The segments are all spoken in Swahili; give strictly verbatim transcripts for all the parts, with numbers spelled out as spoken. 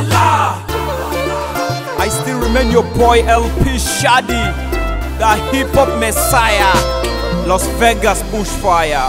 Voila. I still remain your boy L P Shady, the hip hop messiah, Las Vegas bushfire.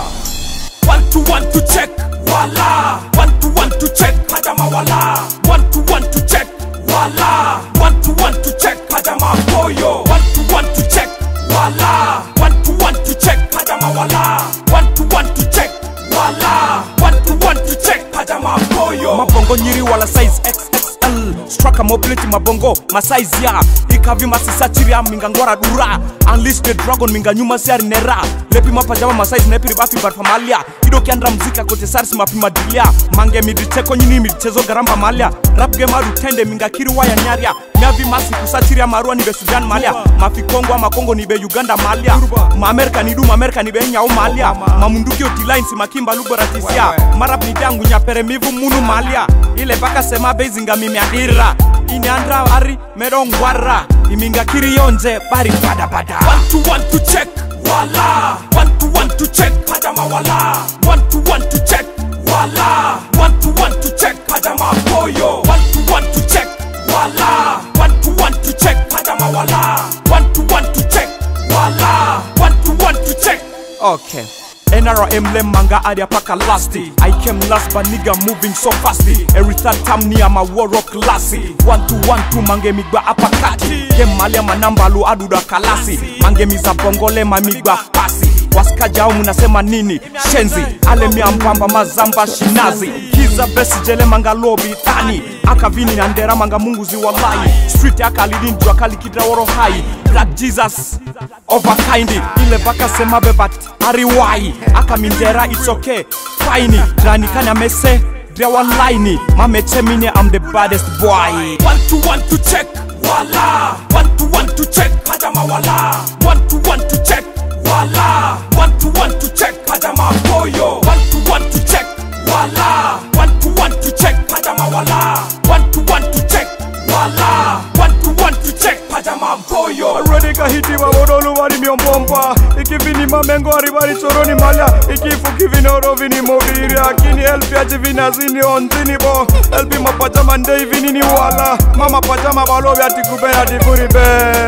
One to one to check, voila. One to one to check, Pajama voila. One to one to check, voila. One to one to check, Pajama boyo. One to one to check, voila. One to one to check, Pajama voila. One to one to check, voila. One to one to check, Pajama boyo. Mabongo nyiri wala size X X L. Strucker mobility mabongo ma size ya. Ikavi masisa chiria minga ngora dura. Unleash the dragon minga nyuma siari nera. Lepi mapajama ma size nepiri bafi bar famalia. Ido kiandra mzika kote sarsi mapima dilia. Mange miditeko nyini miditezo garamba malia. Rap game aru tende minga kiri waya nyaria. Miavi masi kusachiria marua nibe Sudan malia. Mafi Kongo ama Kongo nibe Uganda malia. Ma Amerika nidu ma Amerika nibe nyao malia. Mamunduki otiline si makimba luboratisia. Marap nidangu nyapere mivu munu malia. Ile baka sema bezinga mimi adira. Ini andra ari merongwara. Iminga kiri yonze bari bada bada. One to one to check, voila. One to one to check, Pajama voila. One to one to check, voila. One to one to check, Pajama boyo. One to one to check, voila. One to one to check, Pajama voila. One to one to check, voila. One to one to check. Okay. N R M lem manga adia paka lasty. I came last but nigga moving so fasty. Every third time ni ama war rock classy. One to one to mange migba apakati. Game malia manamba lu aduda kalasi. Mange miza bongole ma migba pasi. Waskaja au munasema nini? Shenzi ale mi ambamba mazamba shinazi. Kiza besi jele manga lobby tani. Akavini na ndera manga mungu ziwalai. Street aka lidin jua kali kidra woro hai. Black Jesus over kindy. Ile baka sema bebat ariwai. Aka mindera it's okay. Fine. Drani kanya mese drea one line. Mameche mine I'm the baddest boy. One to one to check, voila. One to one to check, Pajama voila. One to one to check, voila. One to one to check, Pajama boyo. One to one to check, voila. One to one to check, Pajama voila. One to one to check, voila. One to one to check, Pajama boyo. Already kahiti wa wodolu wali miombomba. Ikivini mamengo aribari choroni malia. Ikifu kivini orovini moviri. Akini elpi ajivini azini onzini bo. Elpi mapajama ndei vini ni wala. Mama pajama balobi atikubena atikuri be.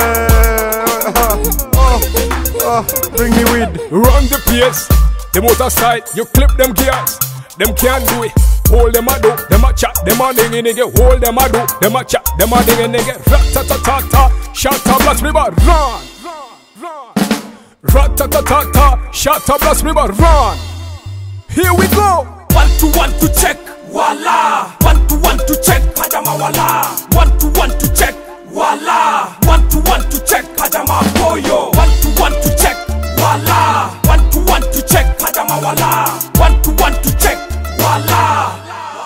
Oh, oh, bring me weed. Run the place, the motorcycle, you clip them gears. Them can't do it. Hold them a do, them a chat, them a ding in nigga. Hold them a do, them a chat, them a ding in nigga. Rat-ta-ta-ta-ta, shut-ta blast me but run. Rat-ta-ta-ta-ta, shut-ta blast me but run. Here we go. One to one to check, voila. One to one to check, Pajama voila. One to one to check, voila. One to one to check, Pajama boyo. One to one to check, voila. One to one to check, Pajama voila. One to one to check, voila.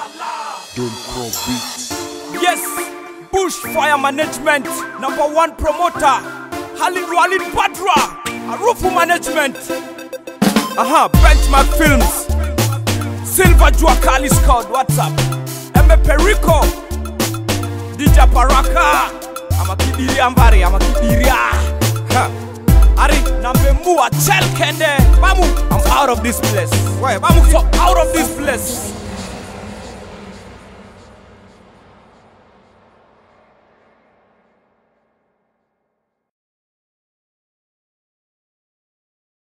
Yes, bushfire management, number one promoter, Halid Walid Badra, Arufu management. Aha, Benchmark Films, Silver Juakali Scout, what's up? M. Perico, D J Paraka, I'm a kidiri ambari, I'm a kidiri. Ari, nambe mua chel kende. Bamu, I'm out of this place. Why? Bamu, so out of this place.